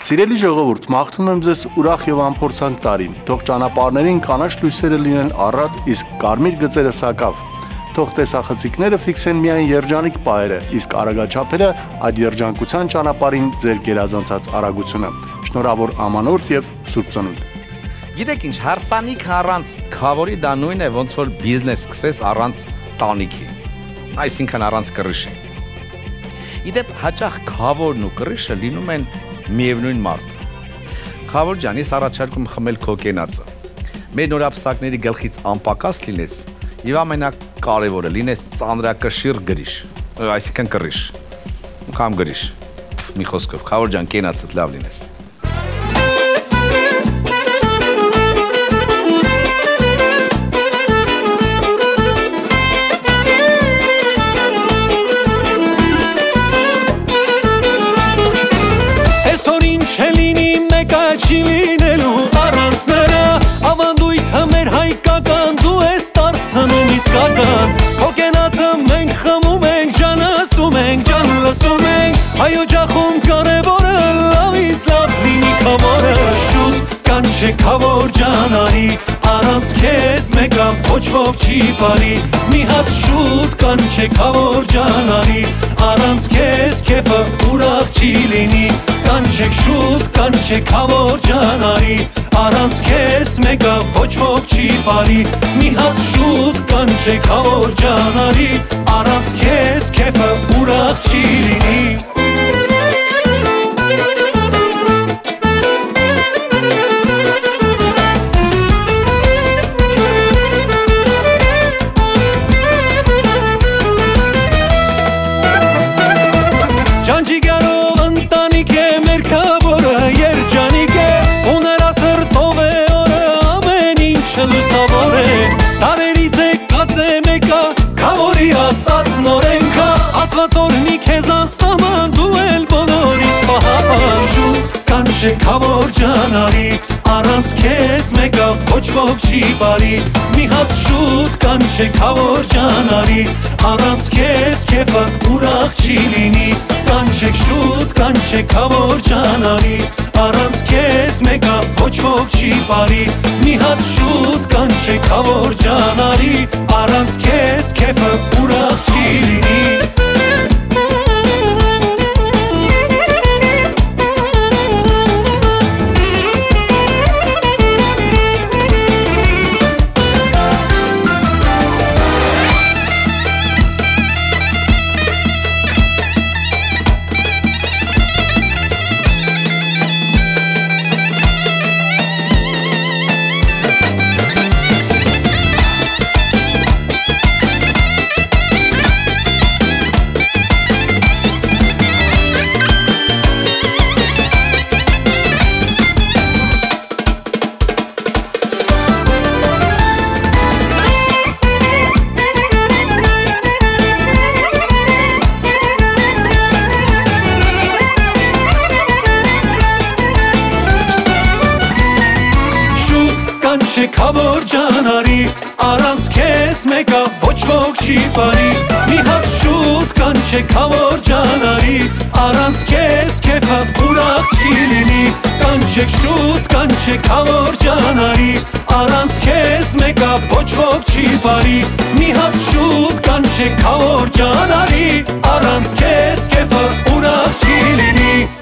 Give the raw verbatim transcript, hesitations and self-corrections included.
Սիրելի ժողովուրդ, մաղթում եմ ձեզ ուրախ եւ անփորձանք տարի։ Թող ճանապարհներին կանաչ լույսերը լինեն առատ, իսկ կարմիր գծերը սակավ։ Թող տեսախցիկները ֆիքսեն միայն երջանիկ պահերը, իսկ արագաչափերը այդ երջանկության ճանապարհին ձեր գերազանցած արագությունը։ Շնորհավոր ամանորդ եւ Սուրբ Ծնունդ։ Գիտեք ինչ, հարսանիք առանց քավորի դա նույնն է, ոնց որ բիզնես սկսես առանց տանիքի, այսինքն առանց կռիչի։ Իդեպ հաճախ քավորն ու կռիչը լինում են միևնույն մարդը։ Քավոր ջան, ես առաջարկում խմել քո կենացը։ Մեր նորապսակների գլխից անպակաս լինես եւ ամենակարևորը լինես ծանրակշիռ գրիշ, այսինքն կռիչ, կամ գրիշ։ Մի խոսքով, քավոր ջան, կենացդ լավ լինես։ Չի լինելու առանց նրա ավանդույթը մեր հայկական դու ես դարձնում իսկական քո կենացը մենք խմում ենք ջան ասում ենք ջան լսում ենք հայ օջախում կարևորը լավից լավ լինի քավորը շուտ կանչե քավոր ջան արի առանց քեզ մեկը ոչ ոք չի բարի մի հատ շուտ կանչե քավոր ջան արի առանց քեզ քեֆը ուրախ չի լինի կանչեք շուտ կանչե քավոր ջան արի առանց քեզ մեկը ոչ ոք չի բարի մի հատ շուտ կանչե քավոր ջան արի առանց քեզ քեֆը ուրախ չի լինի ասած նորենքա ասվածորնի քեզ ասաման դու էլ բոլորիս պահապան շուտ կանչե քավոր ջան արի առանց քեզ մեկը ոչ ոք չի բարի մի հատ շուտ կանչե քավոր ջան արի առանց քեզ քեֆը ուրախ չի լինի կանչեք շուտ կանչե քավոր ջան արի առանց քեզ մեկը ոչ ոք չի բարի մի հատ շուտ կանչե քավոր ջան արի առանց քեզ քեֆը ուրախ չի լինի կանչե քավոր ջան արի առանց քեզ մեկը ոչ ոք չի բարի մի հատ շուտ կանչե քավոր ջան արի առանց քեզ քեֆը ուրախ չի լինի կանչեք շուտ կանչե քավոր ջան արի առանց քեզ մեկը ոչ ոք չի բարի մի հատ շուտ կանչե քավոր ջան արի առանց քեզ քեֆը ուրախ չի լինի